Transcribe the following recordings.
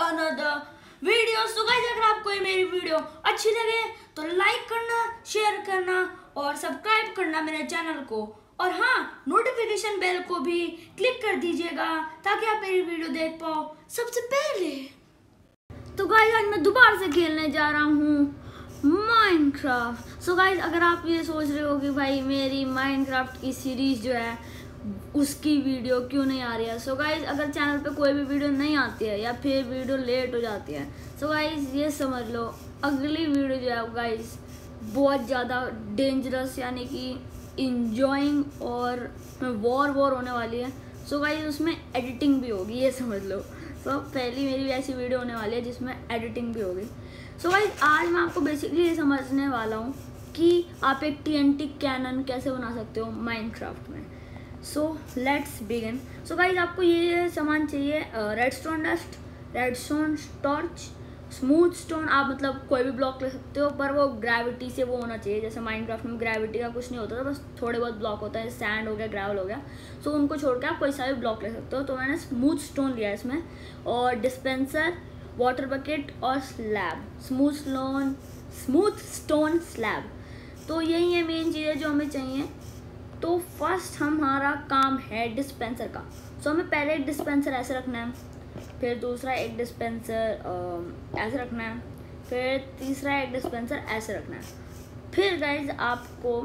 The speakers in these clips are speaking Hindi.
Another video. सो गाइस, अगर आपको ये मेरी वीडियो अच्छी लगे तो लाइक करना, शेयर करना और सब्सक्राइब करना मेरे चैनल को। और हाँ, नोटिफिकेशन बेल को भी क्लिक कर दीजिएगा ताकि आप मेरी वीडियो देख पाओ सबसे पहले। तो गाइस, आज मैं दोबारा से खेलने जा रहा हूँ माइनक्राफ्ट। सो गाइस, अगर आप ये सोच रहे हो कि भाई मेरी माइनक्राफ्ट की सीरीज जो है उसकी वीडियो क्यों नहीं आ रही है, सो गाइस अगर चैनल पे कोई भी वीडियो नहीं आती है या फिर वीडियो लेट हो जाती है, सो गाइस ये समझ लो अगली वीडियो जो है गाइस बहुत ज़्यादा डेंजरस यानी कि इंजॉइंग और वॉर होने वाली है। सो गाइस उसमें एडिटिंग भी होगी, ये समझ लो। तो पहली मेरी ऐसी वीडियो होने वाली है जिसमें एडिटिंग भी होगी। सो गाइस आज मैं आपको बेसिकली ये समझने वाला हूँ कि आप एक TNT कैनन कैसे बना सकते हो माइनक्राफ्ट में। So let's begin. So guys आपको ये सामान चाहिए, redstone dust, redstone torch, smooth stone. आप मतलब कोई भी ब्लॉक ले सकते हो पर वो ग्रेविटी से वो होना चाहिए। जैसे माइनक्राफ्ट में ग्रेविटी का कुछ नहीं होता था, बस थोड़े बहुत ब्लॉक होता है, सैंड हो गया, ग्रेवल हो गया। सो उनको छोड़ के आप कोई सा भी ब्लॉक ले सकते हो। तो मैंने स्मूथ स्टोन लिया इसमें, और डिस्पेंसर, वाटर बकेट और स्लैब, स्मूथ स्टोन स्लैब। तो यही है मेन चीज़ें जो हमें चाहिए। तो फर्स्ट हमारा काम है डिस्पेंसर का। सो हमें पहले एक डिस्पेंसर ऐसे रखना है, फिर दूसरा एक डिस्पेंसर ऐसे रखना है, फिर तीसरा एक डिस्पेंसर ऐसे रखना है। फिर गाइज आपको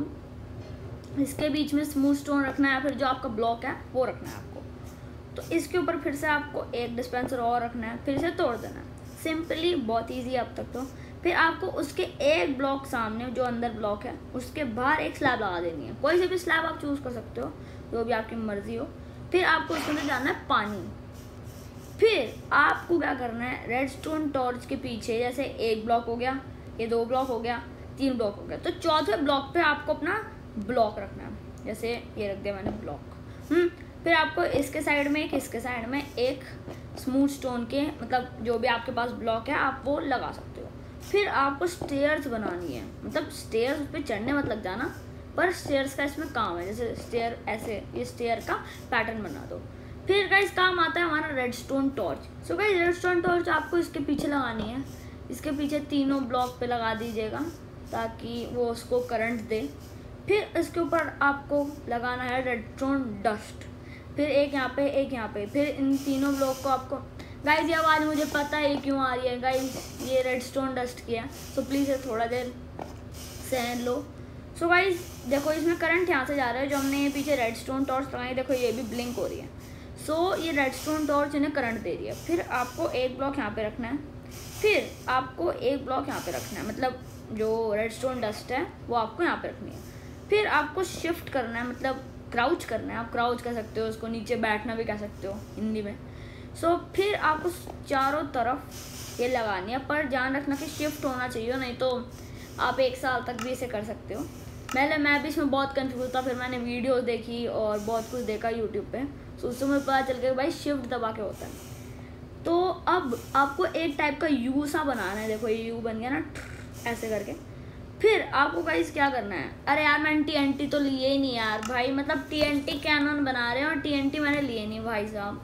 इसके बीच में स्मूथ स्टोन रखना है, फिर जो आपका ब्लॉक है वो रखना है आपको। तो इसके ऊपर फिर से आपको एक डिस्पेंसर और रखना है, फिर से तोड़ देना है। सिंपली, बहुत ईजी है अब तक तो। फिर आपको उसके एक ब्लॉक सामने जो अंदर ब्लॉक है उसके बाहर एक स्लैब लगा देनी है। कोई से भी स्लैब आप चूज़ कर सकते हो, जो भी आपकी मर्जी हो। फिर आपको उसके अंदर डालना है पानी। फिर आपको क्या करना है, रेडस्टोन टॉर्च के पीछे जैसे एक ब्लॉक हो गया, ये 2 ब्लॉक हो गया, 3 ब्लॉक हो गया, तो चौथे ब्लॉक पे आपको अपना ब्लॉक रखना है। जैसे ये रख दिया मैंने ब्लॉक। फिर आपको इसके साइड में एक, इसके साइड में एक स्मूथ स्टोन के मतलब जो भी आपके पास ब्लॉक है आप वो लगा सकते हो। फिर आपको स्टेयर्स बनानी है, मतलब स्टेयर्स पे चढ़ने मत लग जाना, पर स्टेयर्स का इसमें काम है। जैसे स्टेयर ऐसे, ये स्टेयर का पैटर्न बना दो। फिर गाइस काम आता है हमारा redstone torch. So guys redstone torch आपको इसके पीछे लगानी है, इसके पीछे तीनों ब्लॉक पे लगा दीजिएगा ताकि वो उसको करंट दे। फिर इसके ऊपर आपको लगाना है रेडस्टोन डस्ट, फिर एक यहाँ पे, एक यहाँ पे। फिर इन तीनों ब्लॉक को आपको, गाइस ये आवाज़ मुझे पता है क्यों आ रही है गाइस, ये रेडस्टोन डस्ट की है। सो प्लीज़ थोड़ा देर सहन लो। सो गाइस देखो इसमें करंट यहाँ से जा रहा है, जो हमने ये पीछे रेडस्टोन टॉर्च लगाई, देखो ये भी ब्लिंक हो रही है। सो ये रेडस्टोन टॉर्च इन्हें करंट दे रही है। फिर आपको एक ब्लॉक यहाँ पे रखना है, फिर आपको एक ब्लॉक यहाँ पे रखना है, मतलब जो रेडस्टोन डस्ट है वो आपको यहाँ पे रखनी है। फिर आपको शिफ्ट करना है, मतलब क्राउच करना है, आप क्राउच कह सकते हो उसको, नीचे बैठना भी कह सकते हो हिंदी में। सो फिर आपको चारों तरफ ये लगानी है, पर ध्यान रखना कि शिफ्ट होना चाहिए, नहीं तो आप 1 साल तक भी इसे कर सकते हो। पहले मैं भी इसमें बहुत कंफ्यूज था, फिर मैंने वीडियो देखी और बहुत कुछ देखा यूट्यूब पे, तो उससे मुझे पता चल गया भाई शिफ्ट दबा के होता है। तो अब आपको एक टाइप का यू सा बनाना है, देखो ये यू बन गया ना ऐसे करके। फिर आपको गाइस क्या करना है, अरे यार मैंने TNT तो लिए ही नहीं यार भाई, मतलब TNT कैनन बना रहे हैं और TNT मैंने लिए नहीं भाई साहब,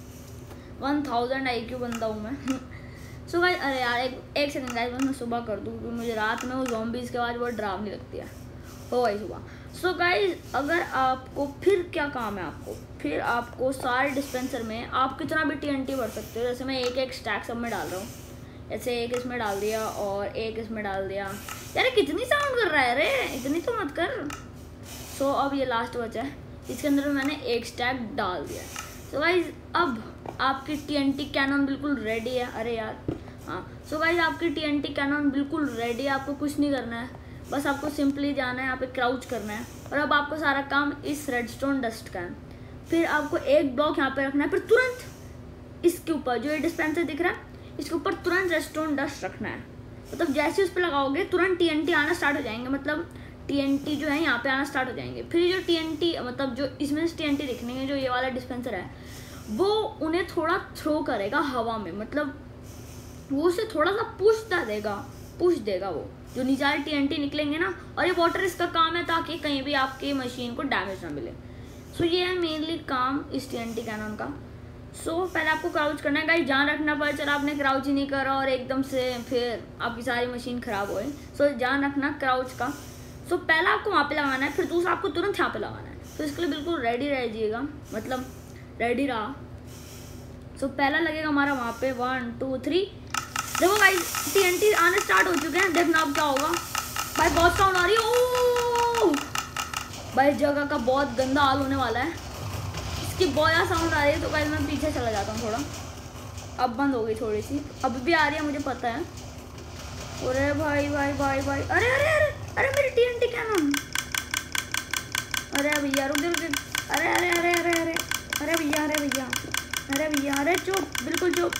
1000 IQ बंदा हूँ मैं। सो गाइस अरे यार एक सेकंड गाइस, मैं सुबह कर दूँ क्योंकि मुझे रात में वो ज़ॉम्बीज़ के आवाज़ बहुत डरावनी लगती है। हो गई सुबह। सो गाइस अगर आपको फिर क्या काम है, आपको फिर आपको सारे डिस्पेंसर में आप कितना भी TNT भर सकते हो। जैसे मैं एक स्टैक सब में डाल रहा हूँ, ऐसे एक इसमें डाल दिया और एक इसमें डाल दिया। यार कितनी साउंड कर रहा है, अरे इतनी तो मत कर। सो अब ये लास्ट बचा है, इसके अंदर मैंने एक स्टैक डाल दिया। सो गाइस अब आपकी TNT कैनन बिल्कुल रेडी है। अरे यार हाँ, सो गाइस आपकी TNT कैनन बिल्कुल रेडी है, आपको कुछ नहीं करना है, बस आपको सिंपली जाना है यहाँ पे क्राउच करना है। और अब आपको सारा काम इस रेडस्टोन डस्ट का है। फिर आपको एक ब्लॉक यहाँ पे रखना है, फिर तुरंत इसके ऊपर जो ये डिस्पेंसर दिख रहा है इसके ऊपर तुरंत रेडस्टोन डस्ट रखना है। मतलब जैसे उस पर लगाओगे तुरंत TNT आना स्टार्ट हो जाएंगे, मतलब TNT जो है यहाँ पे आना स्टार्ट हो जाएंगे। फिर जो TNT मतलब जो इसमें से TNT दिखने जो ये वाला डिस्पेंसर है वो उन्हें थोड़ा थ्रो करेगा हवा में, मतलब वो उसे थोड़ा सा पुश देगा वो जो नीचे वाले TNT निकलेंगे ना। और ये वाटर इसका काम है ताकि कहीं भी आपकी मशीन को डैमेज ना मिले। सो ये है मेनली काम इस TNT कैनन का। सो पहले आपको क्राउच करना है गाइस, ध्यान रखना पर चलो आपने क्राउच ही नहीं करा और एकदम से फिर आपकी सारी मशीन ख़राब हो गई। सो ध्यान रखना क्राउच का। सो पहला आपको वहाँ पे लगाना है, फिर दूसरा आपको तुरंत यहाँ पे लगाना है। तो इसके लिए बिल्कुल रेडी रहिएगा, मतलब रेडी रहा। सो पहला लगेगा हमारा वहाँ पे 1 2 3। देखो गाइस TNT आने स्टार्ट हो चुके हैं, देखना अब क्या होगा। भाई बहुत साउंड आ रही है, ओह भाई जगह का बहुत गंदा हाल होने वाला है, इसकी बहुत ज़्यादा साउंड आ रही है। तो गाइस मैं पीछे चला जाता हूँ थोड़ा, अब बंद हो गई थोड़ी सी, अब भी आ रही है मुझे पता है। अरे भाई भाई भाई भाई, अरे अरे अरे अरे मेरी TNT कैनन, अरे भैया रुक रुक, अरे अरे अरे अरे अरे अरे भैया, अरे भैया, अरे भैया, अरे चुप, बिल्कुल चुप,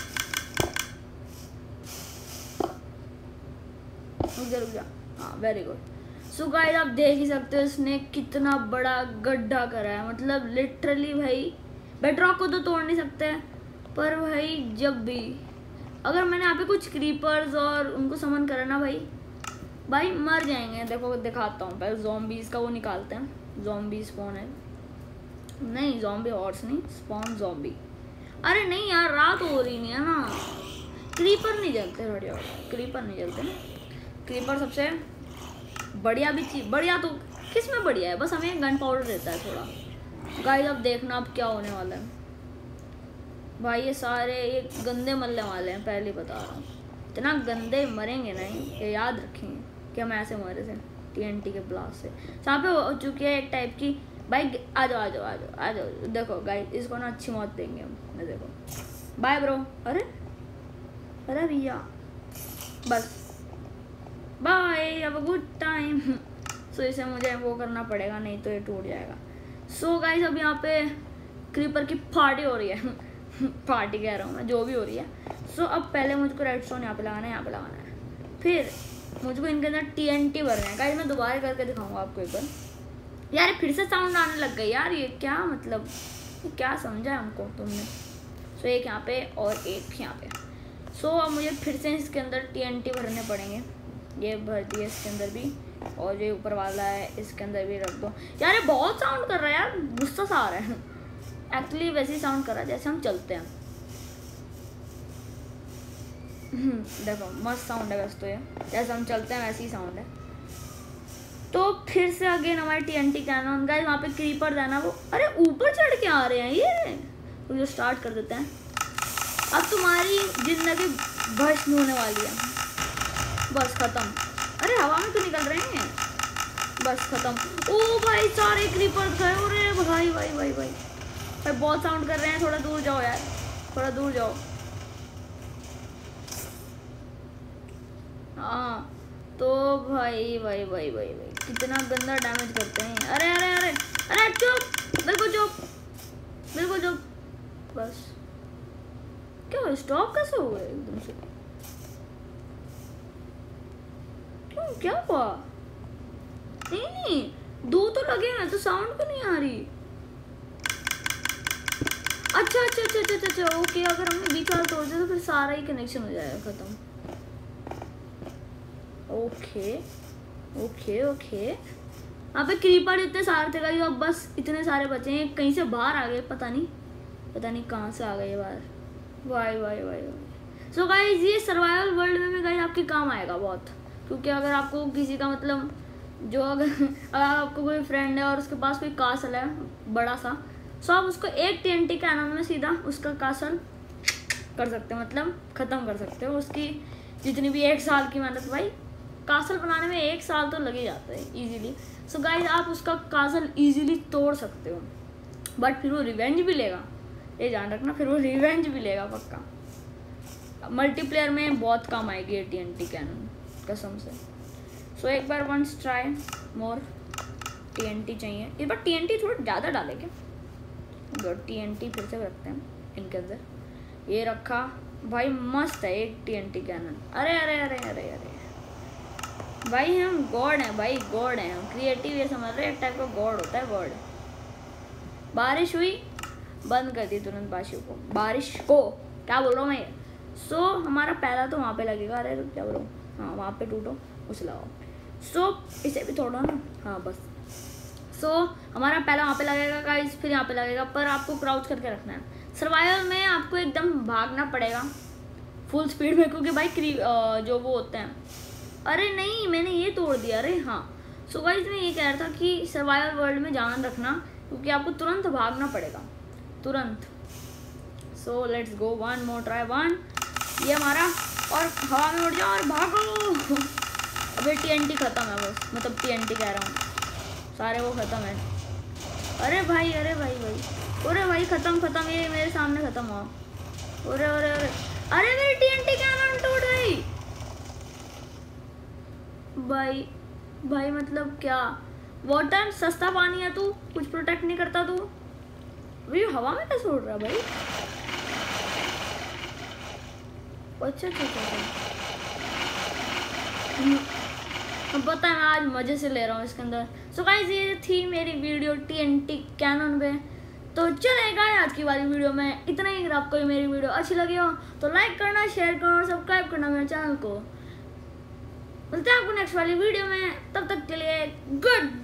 रुक जा। हाँ वेरी गुड। सो गाइस आप देख ही सकते हो इसने कितना बड़ा गड्ढा करा है, मतलब लिटरली भाई बेडरॉक को तो तोड़ नहीं सकते, पर भाई जब भी अगर मैंने यहाँ पे कुछ क्रीपर्स और उनको समन करा ना भाई मर जाएंगे। देखो दिखाता हूँ, पहले ज़ॉम्बीज़ का वो निकालते हैं, ज़ॉम्बी स्पॉन है, नहीं ज़ॉम्बी हॉर्स नहीं, स्पॉन ज़ॉम्बी। अरे नहीं यार रात हो रही नहीं है ना, क्रीपर नहीं जलते, बढ़िया क्रीपर नहीं जलते ना, क्रीपर सबसे बढ़िया भी चीज, बढ़िया तो किस में बढ़िया है, बस हमें गन पाउडर देता है थोड़ा। गाइस अब देखना अब क्या होने वाला है भाई, ये सारे ये गंदे मरने वाले हैं, पहले बता रहा हूँ, इतना गंदे मरेंगे नहीं, ये याद रखेंगे कि हम ऐसे मरे थे TNT के ब्लास्ट से। यहाँ पे हो चुकी है एक टाइप की, भाई आ जाओ आ जाओ आ जाओ आ जाओ। देखो गाइस इसको ना अच्छी मौत देंगे हम, देखो बाय ब्रो, अरे अरे भैया बस bye, have a good time. So इसे मुझे वो करना पड़ेगा, नहीं तो ये टूट जाएगा। सो गाइस अब यहाँ पे क्रीपर की पार्टी हो रही है पार्टी कह रहा हूँ मैं, जो भी हो रही है। सो अब पहले मुझको रेडस्टोन यहाँ पे लगाना है, यहाँ पे लगाना है, फिर मुझको इनके अंदर TNT भरना है। गाइस मैं दोबारा करके दिखाऊंगा आपको एक बार। यार फिर से साउंड आने लग गई यार, ये क्या मतलब, ये क्या समझा हमको तुमने। सो एक यहाँ पे और एक यहाँ पे। सो अब मुझे फिर से इसके अंदर TNT भरने पड़ेंगे, ये भर दिए इसके अंदर भी, और जो ऊपर वाला है इसके अंदर भी रख दो। यार ये बहुत साउंड कर रहा है यार, गुस्सा सा आ रहा है एक्चुअली, वैसे ही साउंड कर रहा है जैसे हम चलते हैं। देखो मस्त साउंड है वैसे तो, ये जैसे हम चलते हैं वैसे ही साउंड है। तो फिर से अगेन हमारे TNT कैनन। गाइस वहाँ पे क्रीपर है ना वो, अरे ऊपर चढ़ के आ रहे हैं ये, तो जो स्टार्ट कर देते हैं। अब तुम्हारी जिंदगी भस्म होने वाली है, बस खत्म। अरे हवा में तो निकल रहे हैं, बस खत्म। ओ भाई सारे क्रीपर गए, अरे भाई भाई भाई भाई भाई बहुत साउंड कर रहे हैं, थोड़ा दूर जाओ यार, थोड़ा दूर जाओ। हाँ तो भाई भाई भाई भाई भाई कितना गंदा डैमेज करते हैं। अरे अरे अरे अरे चुप, बिल्कुल चुप, बिल्कुल चुप, बस। क्या स्टॉप कैसे हुआ एकदम से, क्यों क्या हुआ? नहीं नहीं दो तो लगे हैं तो साउंड क्यों नहीं आ रही? अच्छा अच्छा अच्छा अच्छा अच्छा ओके, अगर हमने बीच वाला तोड़ दिया तो फिर सारा ही कनेक्शन हो जाएगा खत्म। ओके ओके ओके, यहाँ पे क्रीपर इतने सारे थे गाइस, अब बस इतने सारे बचे हैं, कहीं से बाहर आ गए, पता नहीं कहाँ से आ गए बाहर। Why why why why. So guys ये सर्वाइवल वर्ल्ड में गाइस आपके काम आएगा बहुत, क्योंकि अगर आपको किसी का मतलब जो अगर आपको कोई फ्रेंड है और उसके पास कोई कासल है बड़ा सा, सो आप उसको एक TNT कैनन में सीधा उसका कासल कर सकते हो, मतलब ख़त्म कर सकते हो उसकी जितनी भी 1 साल की मेहनत। भाई कासल बनाने में 1 साल तो लग ही जाता है इजीली। सो गाइस आप उसका कासल इजीली तोड़ सकते हो, बट फिर वो रिवेंज भी लेगा, ये ध्यान रखना, फिर वो रिवेंज भी लेगा पक्का। मल्टीप्लेयर में बहुत काम आएगी ये TNT कैनन कसम से। सो एक बार वंस ट्राई मोर TNT चाहिए, इस बार TNT थोड़ा ज़्यादा डालेंगे। TNT फिर से रखते हैं इनके अंदर, ये रखा भाई, मस्त है एक TNT कैनन। अरे अरे अरे अरे अरे भाई हम गॉड हैं भाई, गॉड हैं हम, क्रिएटिव ये समझ रहे हैं, एक टाइप का गॉड होता है गॉड। बारिश हुई, बंद कर दी तुरंत बारिश को, क्या बोल रहा हूँ मैं। सो हमारा पहला तो वहाँ पे लगेगा, अरे क्या बोल रहा हूँ, हाँ वहाँ पे टूटो उसे लगाओ। सो इसे भी तोड़ो ना, हाँ बस। सो हमारा पहला वहाँ पे लगेगा गाइस, फिर यहाँ पे लगेगा, पर आपको क्राउच करके रखना है। सर्वाइवल में आपको एकदम भागना पड़ेगा फुल स्पीड में, क्योंकि भाई जो वो होते हैं। अरे नहीं, मैंने ये तोड़ दिया। अरे हाँ, सो गाइस मैं ये कह रहा था कि सर्वाइवल वर्ल्ड में ध्यान रखना, क्योंकि आपको तुरंत भागना पड़ेगा, तुरंत। So let's go, one more try, one, ये हमारा, और हवा में उड़ जाओ और भागो। अबे TNT खत्म है बस, मतलब TNT कह रहा हूँ, सारे वो खत्म है। अरे भाई, अरे भाई भाई, अरे भाई खत्म, ये मेरे सामने खत्म हुआ। अरे अरे अरे अरे मेरी TNT कैनन टूट गई भाई। भाई मतलब क्या, वाटर सस्ता पानी है, तू कुछ प्रोटेक्ट नहीं करता तू। भाई हवा में कैसे उड़ रहा भाई? अच्छा अच्छा अच्छा, पता है, मैं आज मजे से ले रहा हूँ इसके अंदर। सो गाइस ये थी मेरी वीडियो TNT कैनन पे। तो चलेगा आज की वाली वीडियो में इतना ही। अगर आपको मेरी वीडियो अच्छी लगी हो तो लाइक करना, शेयर करना और सब्सक्राइब करना मेरे चैनल को। मिलते हैं आपको नेक्स्ट वाली वीडियो में, तब तक के लिए गुड